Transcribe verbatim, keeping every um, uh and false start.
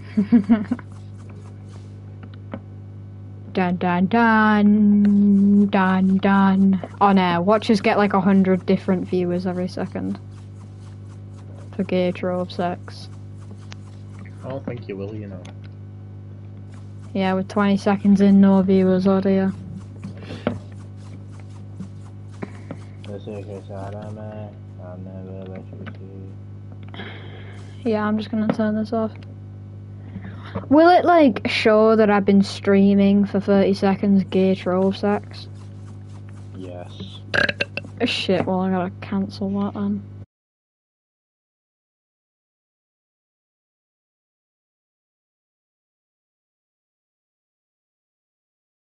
Dun dun dun dun dun. Oh no, watchers get like a hundred different viewers every second. For gay Trove sex. I don't think you will, you know. Yeah, with twenty seconds in, no viewers, oh dear. Yeah, I'm just gonna turn this off. Will it like show that I've been streaming for thirty seconds gay Trove sex? Yes. Shit, well I gotta cancel that then.